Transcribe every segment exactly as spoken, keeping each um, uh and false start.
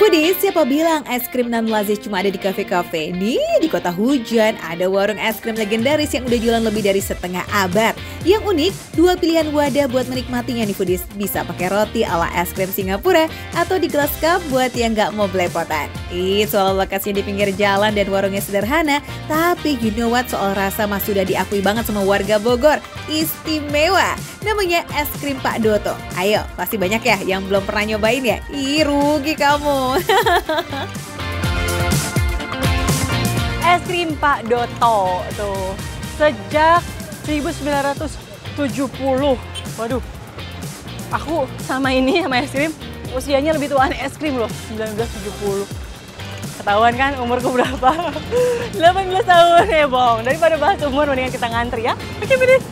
Foodies, siapa bilang es krim nan lazis cuma ada di kafe-kafe? Nih, di kota hujan ada warung es krim legendaris yang udah jualan lebih dari setengah abad. Yang unik, dua pilihan wadah buat menikmatinya nih Foodies. Bisa pakai roti ala es krim Singapura atau di gelas cup buat yang nggak mau belepotan. Ih, soal lokasinya di pinggir jalan dan warungnya sederhana, tapi you know what, soal rasa mah sudah diakui banget sama warga Bogor. Istimewa, namanya es krim Pak Doto. Ayo, pasti banyak ya yang belum pernah nyobain ya? Ih, rugi kamu. Es krim Pak Doto tuh sejak seribu sembilan ratus tujuh puluh. Waduh, aku sama ini sama es krim usianya lebih tuaan es krim loh, seribu sembilan ratus tujuh puluh. Ketahuan kan umurku berapa? delapan belas tahun ya bohong. Daripada bahas umur mendingan kita ngantri ya. Oke, Foodies.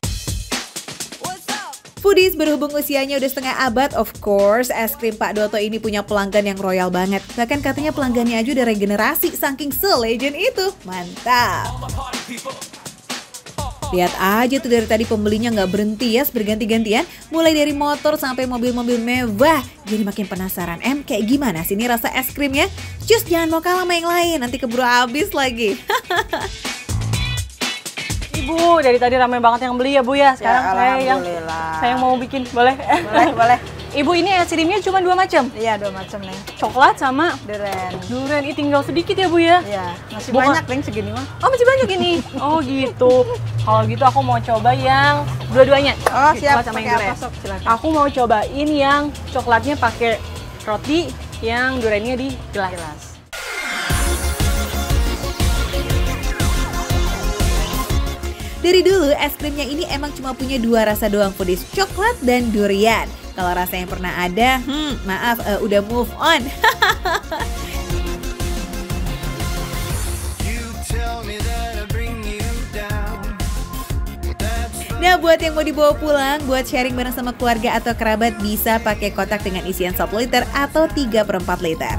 Foodies, berhubung usianya udah setengah abad, of course, es krim Pak Doto ini punya pelanggan yang royal banget. Bahkan katanya pelanggannya aja udah regenerasi saking se-legend itu. Mantap! Lihat aja tuh dari tadi pembelinya nggak berhenti ya, berganti-gantian. Mulai dari motor sampai mobil-mobil mewah. Jadi makin penasaran, em kayak gimana sih ini rasa es krimnya? Cus, jangan mau kalah sama yang lain, nanti keburu habis lagi. Ibu, dari tadi ramai banget yang beli ya Bu ya. Sekarang ya, saya yang saya yang mau bikin, boleh? Boleh, boleh. Ibu, ini es krimnya cuma dua macam? Iya, dua macam nih. Coklat sama Durian. durian. Ini tinggal sedikit ya Bu ya? Iya, masih Bukan. banyak nih segini mah. Oh, masih banyak ini? Oh gitu. Kalau gitu aku mau coba yang dua-duanya. Oh, siap. Coklat sama yang Pakai durian. apa, Sob? Silakan. Aku mau cobain yang coklatnya pakai roti, yang duriannya di gelas. Gelas. Dari dulu, es krimnya ini emang cuma punya dua rasa doang, Foodies, coklat dan durian. Kalau rasa yang pernah ada, hmm, maaf, uh, udah move on. Nah, buat yang mau dibawa pulang, buat sharing bareng sama keluarga atau kerabat, bisa pakai kotak dengan isian satu liter atau tiga per empat liter.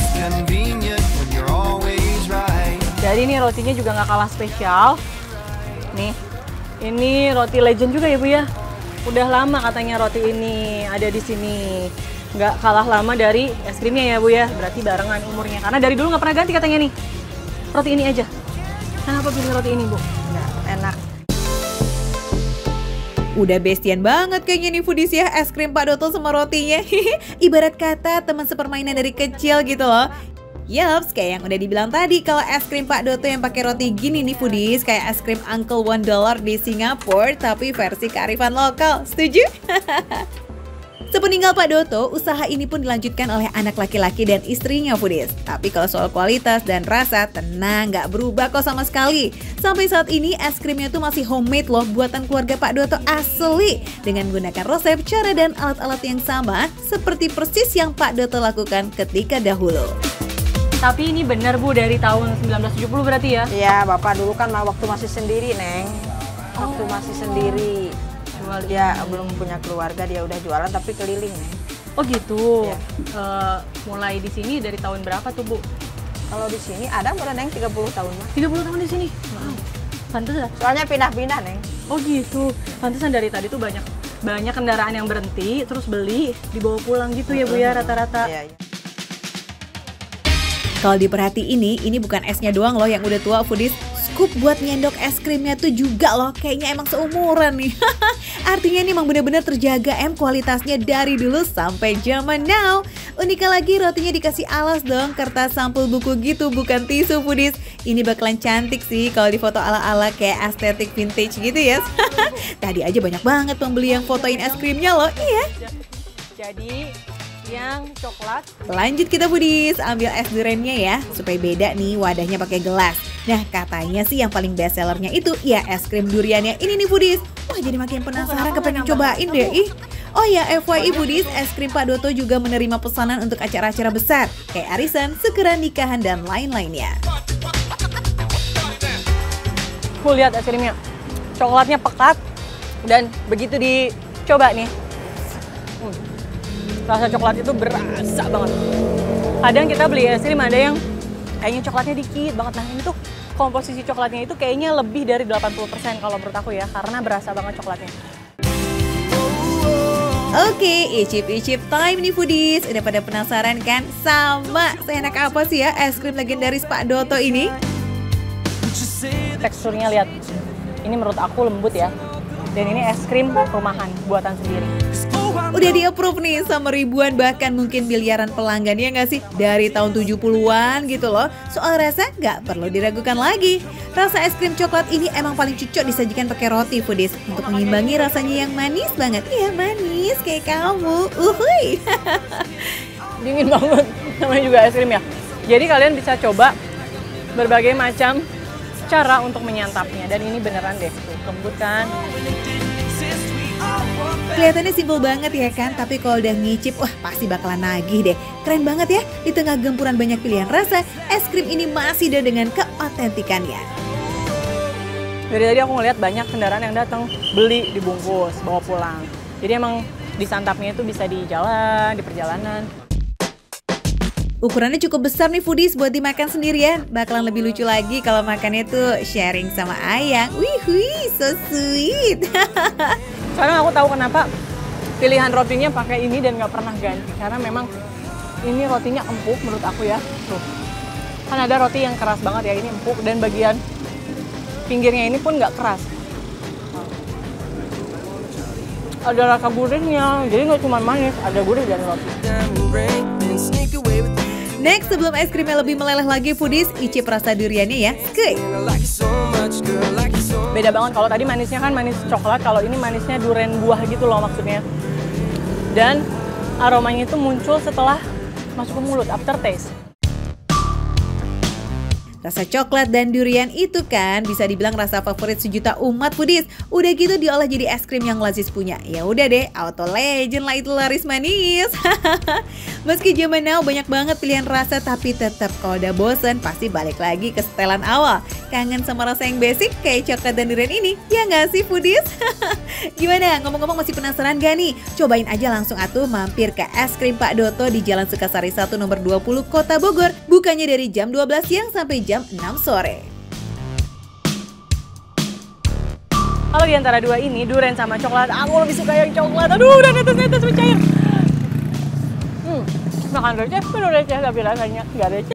Jadi ini rotinya juga nggak kalah spesial. Nih, ini roti legend juga ya Bu ya. Udah lama katanya roti ini ada di sini. Nggak kalah lama dari es krimnya ya Bu ya. Berarti barengan umurnya. Karena dari dulu nggak pernah ganti katanya nih. Roti ini aja. Kenapa pilih roti ini Bu? Ya, enak. Udah bestian banget kayaknya nih Foodies ya, es krim Pak Doto sama rotinya. Ibarat kata teman sepermainan dari kecil gitu loh. Yups, kayak yang udah dibilang tadi, kalau es krim Pak Doto yang pakai roti gini nih Foodies, kayak es krim Uncle One Dollar di Singapura, tapi versi kearifan lokal. Setuju? Sepeninggal Pak Doto, usaha ini pun dilanjutkan oleh anak laki-laki dan istrinya Foodies. Tapi kalau soal kualitas dan rasa, tenang, nggak berubah kok sama sekali. Sampai saat ini es krimnya tuh masih homemade loh, buatan keluarga Pak Doto asli. Dengan menggunakan resep, cara dan alat-alat yang sama, seperti persis yang Pak Doto lakukan ketika dahulu. Tapi ini benar Bu dari tahun seribu sembilan ratus tujuh puluh berarti ya? Iya, Bapak dulu kan waktu masih sendiri, Neng. Waktu Oh. masih sendiri. Jual Dia ini. belum punya keluarga, dia udah jualan tapi keliling, Neng. Oh gitu. Iya. Eh, mulai di sini dari tahun berapa tuh Bu? Kalau di sini ada udah, Neng, tiga puluh tahun mah. tiga puluh tahun di sini. Wow. Pantesan. Soalnya pindah-pindah, Neng. Oh gitu. Pantesan dari tadi tuh banyak banyak kendaraan yang berhenti terus beli dibawa pulang gitu ya Bu ya rata-rata. Iya, iya. Kalau diperhatiin ini, ini bukan esnya doang loh yang udah tua Foodies. Scoop buat nyendok es krimnya tuh juga loh, kayaknya emang seumuran nih. Artinya ini emang bener-bener terjaga em kualitasnya dari dulu sampai zaman now. Uniknya lagi rotinya dikasih alas dong, kertas sampul buku gitu, bukan tisu Foodies. Ini bakalan cantik sih kalau difoto ala-ala kayak estetik vintage gitu ya. Tadi aja banyak banget pembeli yang fotoin es krimnya loh, iya. Jadi yang coklat. Lanjut kita Foodies, ambil es duriannya ya, supaya beda nih wadahnya pakai gelas. Nah katanya sih yang paling best sellernya itu ya es krim duriannya ini nih Foodies. Wah jadi makin penasaran, kepengen cobain deh ih. Oh ya F Y I Foodies, es krim Pak Doto juga menerima pesanan untuk acara-acara besar kayak arisan, syukuran, nikahan, dan lain-lainnya. Aku lihat es krimnya, coklatnya pekat dan begitu dicoba nih. Hmm. Rasa coklat itu berasa banget. Kadang kita beli es krim ada yang kayaknya coklatnya dikit banget. Nah ini tuh komposisi coklatnya itu kayaknya lebih dari delapan puluh persen kalau menurut aku ya. Karena berasa banget coklatnya. Oke, icip-icip time nih foodies. Udah pada penasaran kan? Sama, seenak apa sih ya es krim legendaris Pak Doto ini? Teksturnya lihat, ini menurut aku lembut ya. Dan ini es krim rumahan, buatan sendiri. Udah di-approve nih sama ribuan bahkan mungkin miliaran pelanggan ya nggak sih? Dari tahun tujuh puluhan gitu loh. Soal rasa nggak perlu diragukan lagi. Rasa es krim coklat ini emang paling cocok disajikan pakai roti foodies. Untuk mengimbangi rasanya yang manis banget. Iya manis kayak kamu. Uhuy. Dingin banget, namanya juga es krim ya. Jadi kalian bisa coba berbagai macam cara untuk menyantapnya. Dan ini beneran deh, tuh, lembut kan. Kelihatannya simpel banget ya kan, tapi kalau udah ngicip, wah pasti bakalan nagih deh. Keren banget ya, di tengah gempuran banyak pilihan rasa, es krim ini masih ada dengan keotentikannya. Dari tadi aku ngeliat banyak kendaraan yang datang beli dibungkus, bawa pulang. Jadi emang disantapnya itu bisa di jalan, di perjalanan. Ukurannya cukup besar nih foodies buat dimakan sendirian. Bakalan lebih lucu lagi kalau makannya tuh sharing sama ayang. Wih, wih, so sweet. Sekarang aku tahu kenapa pilihan rotinya pakai ini dan nggak pernah ganti. Karena memang ini rotinya empuk menurut aku ya. Tuh. Kan ada roti yang keras banget ya, ini empuk. Dan bagian pinggirnya ini pun nggak keras. Ada rasa gurihnya, jadi nggak cuma manis, ada gurih dari roti. Next, sebelum es krimnya lebih meleleh lagi foodies, icip rasa duriannya ya. Skuy. Beda banget, kalau tadi manisnya kan manis coklat, kalau ini manisnya durian buah gitu loh maksudnya. Dan aromanya itu muncul setelah masuk ke mulut, aftertaste. Rasa coklat dan durian itu kan bisa dibilang rasa favorit sejuta umat foodies. Udah gitu diolah jadi es krim yang Lazis punya. Ya udah deh, auto legend lah itu laris manis. Meski zaman now banyak banget pilihan rasa, tapi tetap kalau udah bosen pasti balik lagi ke setelan awal. Kangen sama rasa yang basic kayak coklat dan durian ini, ya nggak sih foodies? Gimana? Ngomong-ngomong masih penasaran gak nih? Cobain aja langsung atuh mampir ke es krim Pak Doto di Jalan Sukasari satu nomor dua puluh Kota Bogor. Bukanya dari jam dua belas siang sampai jam enam sore. Kalau di antara dua ini, durian sama coklat, aku lebih suka yang coklat. Aduh, udah netes-netes mencair. Hmm, makan receh, penuh receh, tapi rasanya nggak receh.